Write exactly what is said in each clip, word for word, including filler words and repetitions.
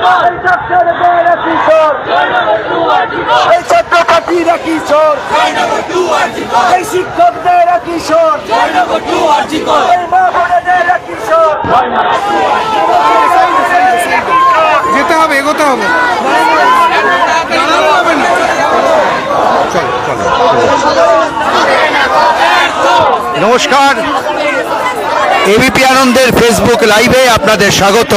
এই ছাত্রছাত্রীরা কিশোর, এই শিক্ষকদেরা কিশোর, এই মা বোনেরা কিশোর। যেতে হবে, এগোতে হবে। নমস্কার, এবিপি আনন্দের ফেসবুক লাইভে আপনাদের স্বাগত।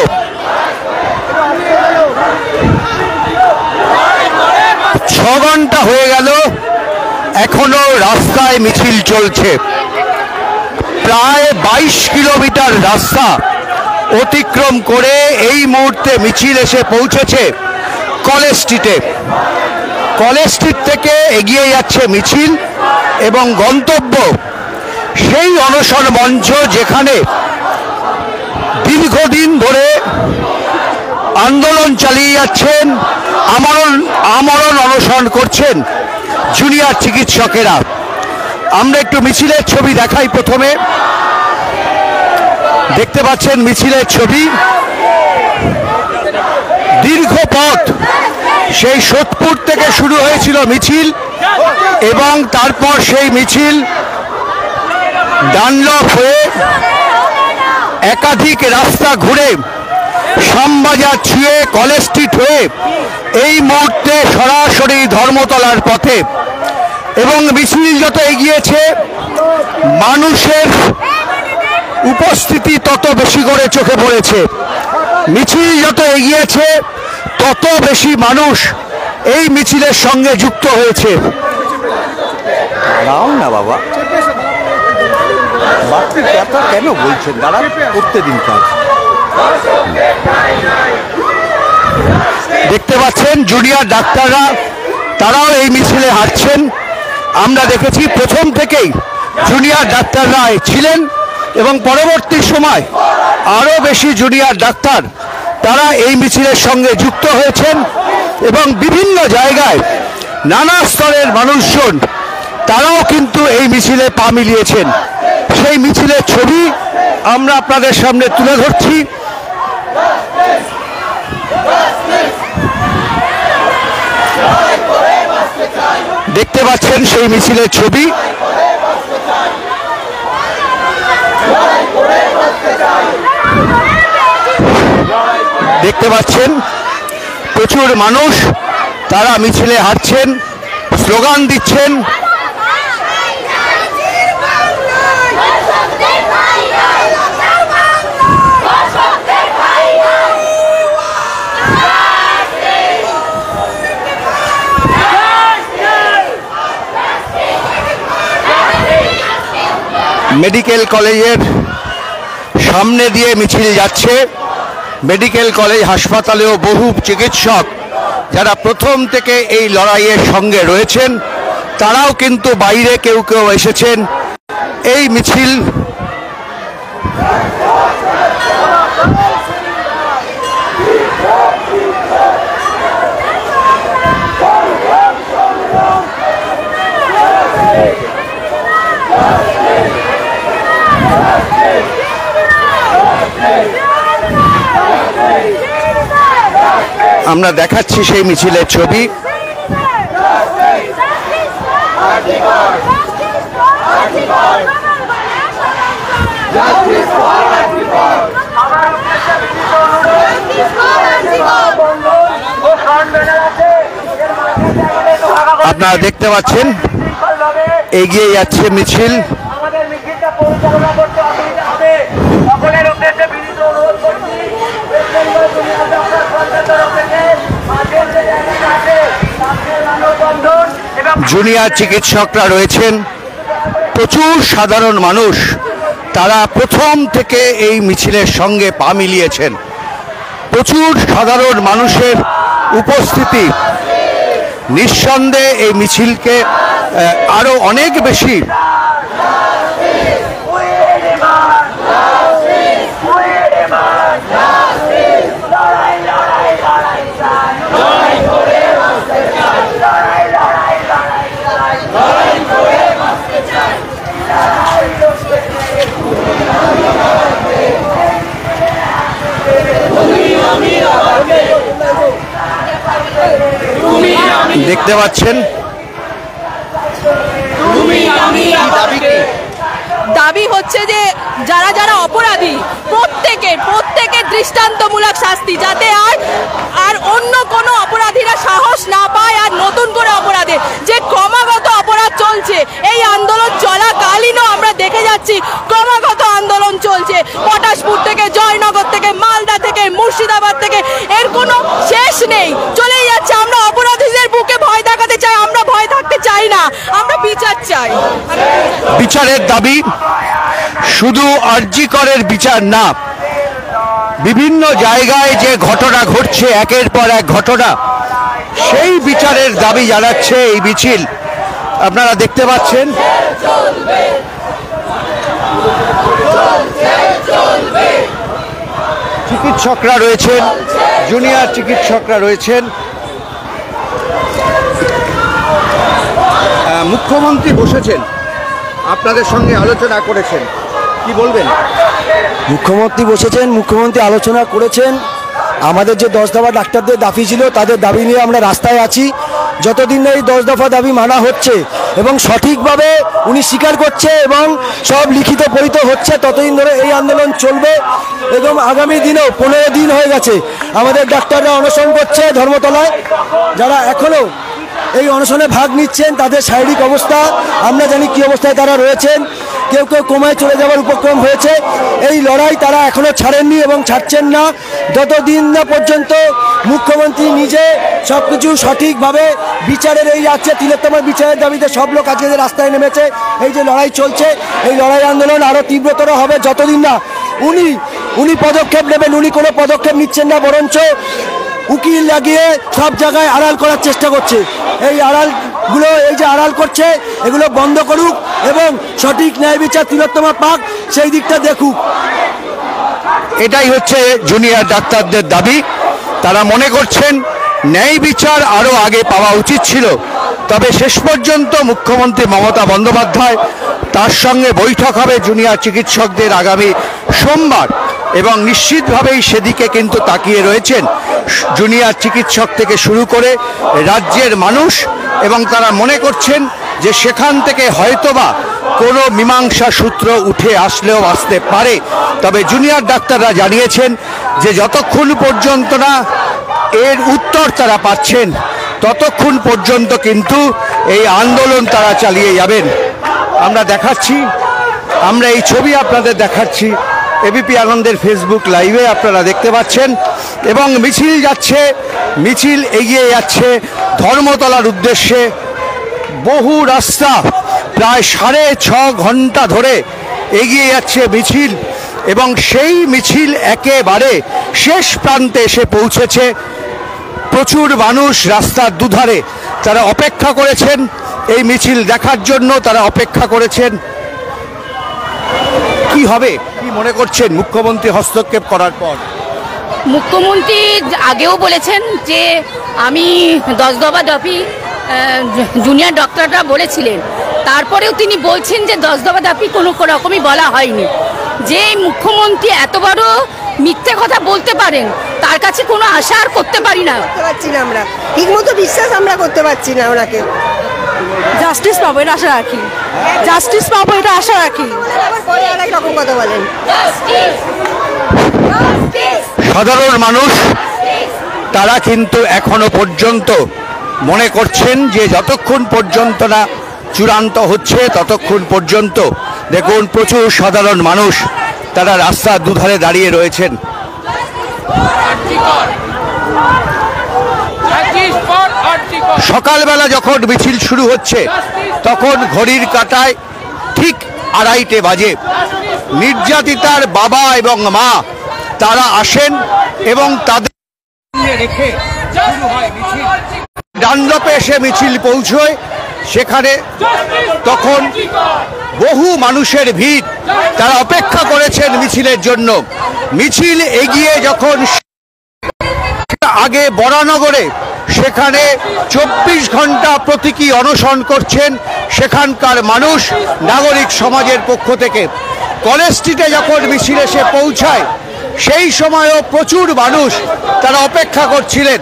ছ ঘন্টা হয়ে গেল, এখনো রাস্তায় মিছিল চলছে। প্রায় বাইশ কিলোমিটার রাস্তা অতিক্রম করে এই মুহূর্তে মিছিল এসে পৌঁছেছে কলেজ স্ট্রিটে। কলেজ স্ট্রিট থেকে এগিয়ে যাচ্ছে মিছিল এবং গন্তব্য সেই অনশন মঞ্চ, যেখানে দীর্ঘদিন ধরে আন্দোলন চালিয়ে যাচ্ছেন, আমরণ আমরণ অনশন করছেন জুনিয়র চিকিৎসকেরা। আমরা একটু মিছিলের ছবি দেখাই। প্রথমে দেখতে পাচ্ছেন মিছিলের ছবি। দীর্ঘ পথ, সেই সোদপুর থেকে শুরু হয়েছিল মিছিল এবং তারপর সেই মিছিল ডানলপ হয়ে একাধিক রাস্তা ঘুরে শ্যামবাজার ছুঁয়ে কলেজ স্ট্রিট হয়ে এই মুহূর্তে সরাসরি ধর্মতলার পথে। এবং মিছিল যত এগিয়েছে, মানুষের উপস্থিতি তত বেশি করে চোখে পড়েছে। মিছিল যত এগিয়েছে, তত বেশি মানুষ এই মিছিলের সঙ্গে যুক্ত হয়েছে। দাঁড়াও না বাবা, বাড়তির কথা কেন বলছেন? দাঁড়া, করতে দিন কাজ। দেখতে পাচ্ছেন জুনিয়র ডাক্তাররা, তারাও এই মিছিলে হাঁটছেন। আমরা দেখেছি প্রথম থেকেই জুনিয়র ডাক্তাররা ছিলেন এবং পরবর্তী সময় আরও বেশি জুনিয়র ডাক্তার তারা এই মিছিলের সঙ্গে যুক্ত হয়েছেন এবং বিভিন্ন জায়গায় নানা স্তরের মানুষজন তারাও কিন্তু এই মিছিলে পা মিলিয়েছেন। সেই মিছিলের ছবি আমরা আপনাদের সামনে তুলে ধরছি। দেখতে পাচ্ছেন সেই মিছিলের ছবি। দেখতে পাচ্ছেন প্রচুর মানুষ, তারা মিছিলে হাঁটছেন, স্লোগান দিচ্ছেন। মেডিকেল কলেজের সামনে দিয়ে মিছিল যাচ্ছে। মেডিকেল কলেজ হাসপাতালেও বহু চিকিৎসক যারা প্রথম থেকে এই লড়াইয়ের সঙ্গে রয়েছেন, তারাও কিন্তু বাইরে কেউ কেউ এসেছেন এই মিছিল। আমরা দেখাচ্ছি সেই মিছিলের ছবি। আপনারা দেখতে পাচ্ছেন এগিয়ে যাচ্ছে মিছিল। আমাদের মিছিলটা পরিচালনা করতে অসুবিধা হবে, সকলের উদ্দেশ্যে বিনীত অনুরোধ করছি। জুনিয়র চিকিৎসকরা রয়েছেন, প্রচুর সাধারণ মানুষ, তারা প্রথম থেকে এই মিছিলের সঙ্গে পা মিলিয়েছেন। প্রচুর সাধারণ মানুষের উপস্থিতি নিঃসন্দেহে এই মিছিলকে আরো অনেক বেশি দেখতে পাচ্ছেন দাবি হচ্ছে যে যারা যারা অপরাধী প্রত্যেকের প্রত্যেকের দৃষ্টান্তমূলক শাস্তি, যাতে আর আর অন্য কোনো অপরাধীরা সাহস না পায় আর নতুন করে অপরাধে যে ক্রমাগত অপরাধ চলছে। এই আন্দোলন চলাকালীনও আমরা দেখে যাচ্ছি ক্রমাগত আন্দোলন চলছে, পটাশপুর থেকে, জয়নগর থেকে, মালদা থেকে, মুর্শিদাবাদ থেকে, এর কোনো শেষ নেই, চলেই যাচ্ছে। আমরা অপরাধীদের বুকে ভয় দেখাতে চাই, আমরা ভয় থাকতে চাই না, আমরা বিচার চাই। বিচারের দাবি শুধু আরজি করের বিচার না, বিভিন্ন জায়গায় যে ঘটনা ঘটছে একের পর এক ঘটনা, সেই বিচারের দাবি জানাচ্ছে এই মিছিল। আপনারা দেখতে পাচ্ছেন চিকিৎসকরা রয়েছেন, জুনিয়র চিকিৎসকরা রয়েছেন। মুখ্যমন্ত্রী বসেছেন, আপনাদের সঙ্গে আলোচনা করেছেন, কি বলবেন? মুখ্যমন্ত্রী বসেছেন, মুখ্যমন্ত্রী আলোচনা করেছেন। আমাদের যে দশ দফা ডাক্তারদের দাবি ছিল তাদের দাবি নিয়ে আমরা রাস্তায় আছি। যতদিন না এই দশ দফা দাবি মানা হচ্ছে এবং সঠিকভাবে উনি স্বীকার করছে এবং সব লিখিত পরিত হচ্ছে, ততদিন ধরে এই আন্দোলন চলবে। এবং আগামী দিনেও পনেরো দিন হয়ে গেছে আমাদের ডাক্তাররা অনশন করছে ধর্মতলায়। যারা এখনও এই অনশনে ভাগ নিচ্ছেন তাদের শারীরিক অবস্থা আমরা জানি কী অবস্থায় তারা রয়েছেন। কেউ কেউ কোমায় চলে যাওয়ার উপক্রম হয়েছে। এই লড়াই তারা এখনও ছাড়েননি এবং ছাড়ছেন না যতদিন না পর্যন্ত মুখ্যমন্ত্রী নিজে সব কিছু সঠিকভাবে বিচারের এই যাচ্ছে। তিলোত্তমার বিচারের দাবিতে সব লোক আজকে যে রাস্তায় নেমেছে, এই যে লড়াই চলছে, এই লড়াই আন্দোলন আরও তীব্রতর হবে যতদিন না উনি উনি পদক্ষেপ নেবেন। উনি কোনো পদক্ষেপ নিচ্ছেন না, বরঞ্চ উকিল লাগিয়ে সব জায়গায় আড়াল করার চেষ্টা করছে। এই আড়ালগুলো এই যে আড়াল করছে এগুলো বন্ধ করুক এবং সঠিক ন্যায় বিচার তিলোত্তমা পাক, সেই দিকটা দেখুক। এটাই হচ্ছে জুনিয়র ডাক্তারদের দাবি। তারা মনে করছেন ন্যায় বিচার আরও আগে পাওয়া উচিত ছিল। তবে শেষ পর্যন্ত মুখ্যমন্ত্রী মমতা বন্দ্যোপাধ্যায়, তার সঙ্গে বৈঠক হবে জুনিয়র চিকিৎসকদের আগামী সোমবার, এবং নিশ্চিতভাবেই সেদিকে কিন্তু তাকিয়ে রয়েছেন জুনিয়র চিকিৎসক থেকে শুরু করে রাজ্যের মানুষ। এবং তারা মনে করছেন যে সেখান থেকে হয়তোবা কোনো মীমাংসা সূত্র উঠে আসলেও আসতে পারে। তবে জুনিয়র ডাক্তাররা জানিয়েছেন যে যতক্ষণ পর্যন্ত না এর উত্তর তারা পাচ্ছেন ততক্ষণ পর্যন্ত কিন্তু এই আন্দোলন তারা চালিয়ে যাবেন। আমরা দেখাচ্ছি, আমরা এই ছবি আপনাদের দেখাচ্ছি এবিপি আনন্দের ফেসবুক লাইভে, আপনারা দেখতে পাচ্ছেন। এবং মিছিল যাচ্ছে, মিছিল এগিয়ে যাচ্ছে ধর্মতলার উদ্দেশ্যে। বহু রাস্তা প্রায় সাড়ে ছ ঘন্টা ধরে এগিয়ে যাচ্ছে মিছিল, এবং সেই মিছিল একেবারে শেষ প্রান্তে এসে পৌঁছেছে। প্রচুর মানুষ রাস্তার দুধারে তারা অপেক্ষা করেছেন এই মিছিল দেখার জন্য, তারা অপেক্ষা করেছেন। কি হবে, কি মনে করছেন মুখ্যমন্ত্রী হস্তক্ষেপ করার পর? মুখ্যমন্ত্রী আগেও বলেছেন যে আমি দশ দফা দাবি জুনিয়র ডক্টররা বলেছিলেন, তারপরেও তিনি বলছেন যে দশ দফা দাবি কোনো রকমই বলা হয়নি। যে মুখ্যমন্ত্রী এত বড় মিথ্যে কথা বলতে পারেন তার কাছে কোনো আশা আর করতে পারি না করতে পারছি না আমরা, ঠিক মতো বিশ্বাস আমরা করতে পারছি না ওনাকে। জাস্টিস পাবো এটা আশা রাখি, জাস্টিস পাবো এটা আশা রাখি। আবার পরে অনেক রকম কথা বলেন। সাধারণ মানুষ তারা কিন্তু এখনো পর্যন্ত মনে করছেন যে যতক্ষণ পর্যন্ত না চূড়ান্ত হচ্ছে ততক্ষণ পর্যন্ত দেখুন প্রচুর সাধারণ মানুষ তারা রাস্তার দুধারে দাঁড়িয়ে রয়েছেন। সকালবেলা যখন মিছিল শুরু হচ্ছে তখন ঘড়ির কাঁটায় ঠিক আড়াইটে বাজে। নির্যাতিতার বাবা এবং মা তারা আসেন এবং তাদের রেখে ডানলপে এসে মিছিল পৌঁছয়। সেখানে তখন বহু মানুষের ভিড়, তারা অপেক্ষা করেছেন মিছিলের জন্য। মিছিল এগিয়ে যখন আগে বরানগরে, সেখানে চব্বিশ ঘন্টা প্রতীকী অনশন করছেন সেখানকার মানুষ নাগরিক সমাজের পক্ষ থেকে। কলেজ স্ট্রিটে যখন মিছিল এসে পৌঁছায় সেই সময়ও প্রচুর মানুষ তারা অপেক্ষা করছিলেন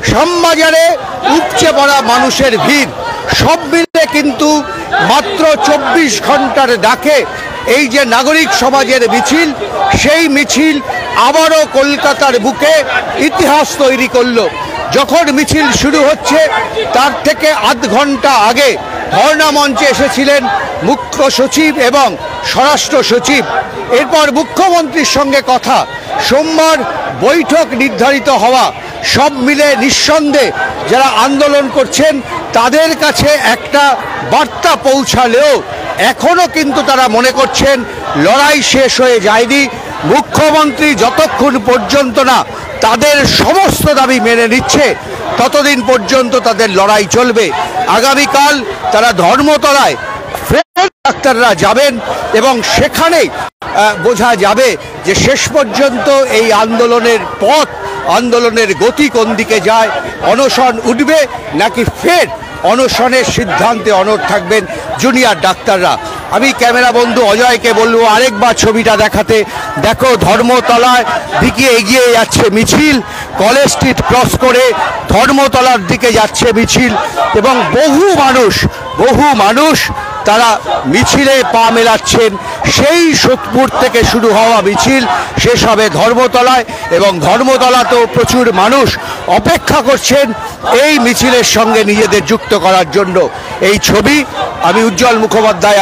শ্যামবাজারে উপচে পড়া মানুষের ভিড়, সব মিলে কিন্তু মাত্র চব্বিশ ঘন্টার ডাকে এই যে নাগরিক সমাজের মিছিল, সেই মিছিল আবারও কলকাতার বুকে ইতিহাস তৈরি করলো। যখন মিছিল শুরু হচ্ছে তার থেকে আধ ঘন্টা আগে ধর্ণা মঞ্চে এসেছিলেন মুখ্য সচিব এবং স্বরাষ্ট্র সচিব। এরপর মুখ্যমন্ত্রীর সঙ্গে কথা, সোমবার বৈঠক নির্ধারিত হওয়া, সব মিলে নিঃসন্দেহে যারা আন্দোলন করছেন তাদের কাছে একটা বার্তা পৌঁছালেও এখনো কিন্তু তারা মনে করছেন লড়াই শেষ হয়ে যায়নি। মুখ্যমন্ত্রী যতক্ষণ পর্যন্ত না তাদের সমস্ত দাবি মেনে নিচ্ছে ততদিন পর্যন্ত তাদের লড়াই চলবে। আগামীকাল তারা ধর্মতলায় ফের ডাক্তাররা যাবেন এবং সেখানেই বোঝা যাবে যে শেষ পর্যন্ত এই আন্দোলনের পথ, আন্দোলনের গতি কোন দিকে যায়। অনশন উঠবে নাকি ফের অনশনের সিদ্ধান্তে অনড় থাকবেন জুনিয়র ডাক্তাররা। আমি ক্যামেরা বন্ধু অজয়কে বলবো আরেকবার ছবিটা দেখাতে। দেখো, ধর্মতলার দিকে এগিয়ে যাচ্ছে মিছিল, কলেজ স্ট্রিট ক্রস করে ধর্মতলার দিকে যাচ্ছে মিছিল এবং বহু মানুষ বহু মানুষ তারা মিছিলে পা মেলাচ্ছেন। সেই সোদপুর থেকে শুরু হওয়া মিছিল শেষ হবে ধর্মতলায় এবং ধর্মতলাতেও প্রচুর মানুষ অপেক্ষা করছেন এই মিছিলের সঙ্গে নিজেদের যুক্ত করার জন্য। এই ছবি আমি উজ্জ্বল মুখোপাধ্যায়।